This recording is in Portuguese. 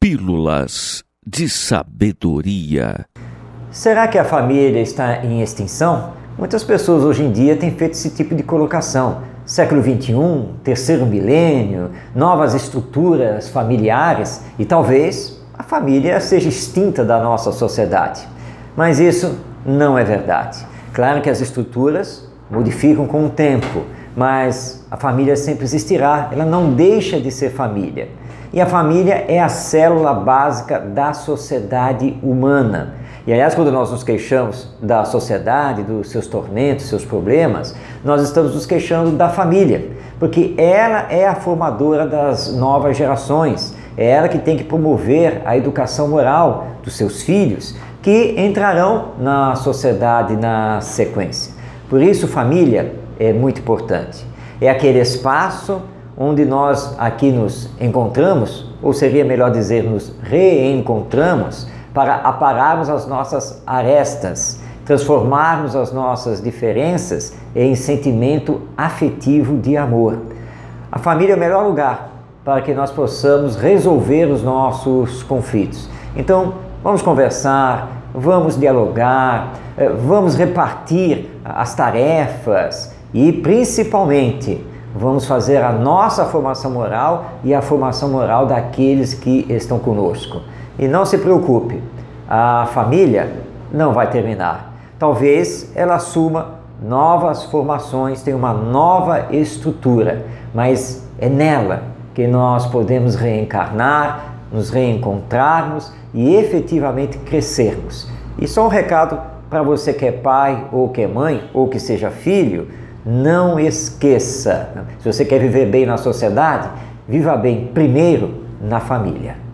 Pílulas de Sabedoria. Será que a família está em extinção? Muitas pessoas hoje em dia têm feito esse tipo de colocação. Século XXI, terceiro milênio, novas estruturas familiares e talvez a família seja extinta da nossa sociedade. Mas isso não é verdade. Claro que as estruturas modificam com o tempo, mas a família sempre existirá, ela não deixa de ser família. E a família é a célula básica da sociedade humana. E aliás, quando nós nos queixamos da sociedade, dos seus tormentos, seus problemas, nós estamos nos queixando da família, porque ela é a formadora das novas gerações, é ela que tem que promover a educação moral dos seus filhos, que entrarão na sociedade na sequência. Por isso, família é muito importante. É aquele espaço onde nós aqui nos encontramos, ou seria melhor dizer, nos reencontramos, para apararmos as nossas arestas, transformarmos as nossas diferenças em sentimento afetivo de amor. A família é o melhor lugar para que nós possamos resolver os nossos conflitos. Então, vamos conversar, vamos dialogar, vamos repartir as tarefas e, principalmente, vamos fazer a nossa formação moral e a formação moral daqueles que estão conosco. E não se preocupe, a família não vai terminar. Talvez ela assuma novas formações, tenha uma nova estrutura, mas é nela que nós podemos reencarnar, nos reencontrarmos e efetivamente crescermos. E só um recado para você que é pai ou que é mãe ou que seja filho: não esqueça, se você quer viver bem na sociedade, viva bem primeiro na família.